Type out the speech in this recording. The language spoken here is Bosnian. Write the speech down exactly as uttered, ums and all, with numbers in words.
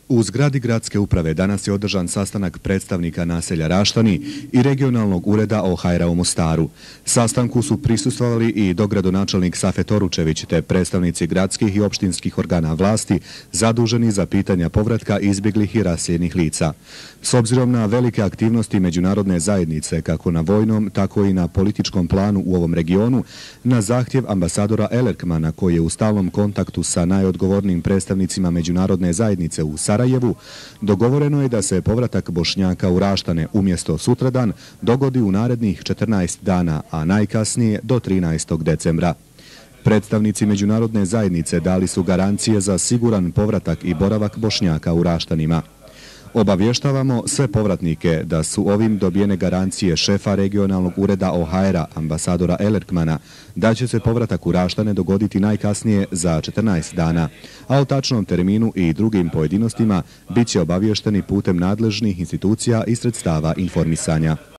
U zgradi gradske uprave danas je održan sastanak predstavnika naselja Raštani i regionalnog ureda O H R-a u Mostaru. Sastanku su prisustvovali i dogradonačelnik Safet Oručević te predstavnici gradskih i opštinskih organa vlasti zaduženi za pitanja povratka izbjeglih i raseljenih lica. S obzirom na velike aktivnosti međunarodne zajednice kako na vojnom, tako i na političkom planu u ovom regionu, na zahtjev ambasadora Elerkmana koji je u stalnom kontaktu sa najodgovornijim predstavnicima međunarodne zajednice u Sarajevu, dogovoreno je da se povratak Bošnjaka u Raštane umjesto sutradan dogodi u narednih četrnaest dana, a najkasnije do trinaestog decembra. Predstavnici međunarodne zajednice dali su garancije za siguran povratak i boravak Bošnjaka u Raštanima. Obavještavamo sve povratnike da su ovim dobijene garancije šefa regionalnog ureda O H R-a, ambasadora Elerkmana, da će se povratak u Raštane dogoditi najkasnije za četrnaest dana, a o tačnom terminu i drugim pojedinostima bit će obavješteni putem nadležnih institucija i sredstava informisanja.